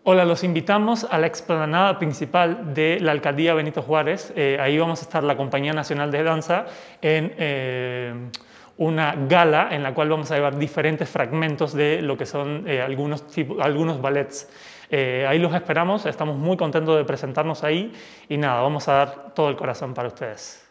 Hola, los invitamos a la explanada principal de la Alcaldía Benito Juárez. Ahí vamos a estar la Compañía Nacional de Danza en una gala en la cual vamos a llevar diferentes fragmentos de lo que son algunos ballets. Ahí los esperamos, estamos muy contentos de presentarnos ahí y nada, vamos a dar todo el corazón para ustedes.